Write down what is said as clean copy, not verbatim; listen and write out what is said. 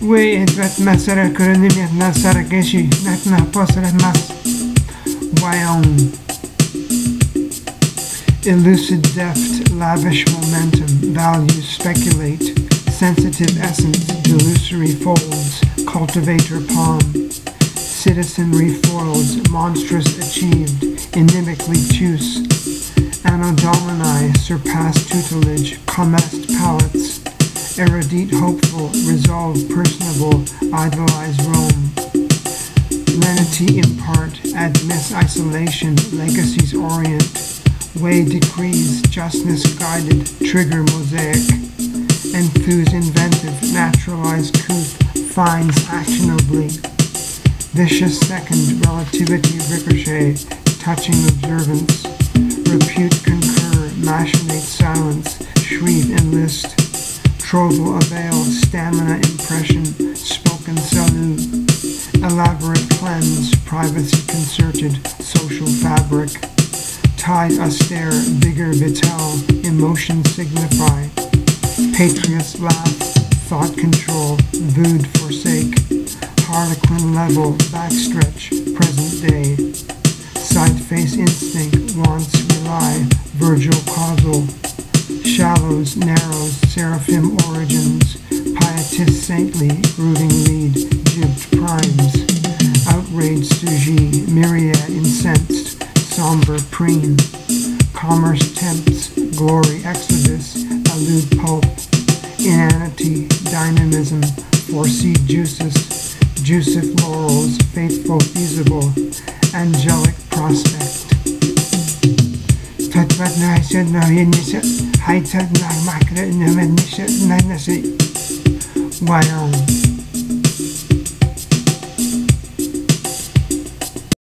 We edvet mesere kronimiyet nasara geshi nakna posre mas Wyong. Elucid deft, lavish momentum, values speculate, sensitive essence, delusory folds, cultivator palm, citizenry foils, monstrous achieved, inimically choose, anno domini, surpassed tutelage, comest palates, erudite hopeful, resolve personable, idolize Rome, lenity impart, admits isolation, legacies orient, way decrees, justness guided, trigger mosaic, enthuse inventive, naturalize couth, finds actionably, vicious second, relativity ricochet, touching observance, repute concur, machinate silence, shrieve enlist, troval avail, stamina impression, spoken salute, elaborate cleanse, privacy concerted, social fabric, tide austere, vigor vital, emotion signify, patriots laugh, thought control, vood forsake, harlequin level, backstretch, present day, side face instinct, wants rely, Virgil causal, shallows, narrows, seraphim origins, pietist saintly, brooding lead, jibbed primes, outraged sujet, myriad incensed, somber preen, commerce tempts, glory exodus, allude pulp, inanity, dynamism, foresee juices, juicif laurels, faithful feasible, angelic prospect. Tatvat na haysad na yenisat, haysad na makre na menisat na nasi, Wyong.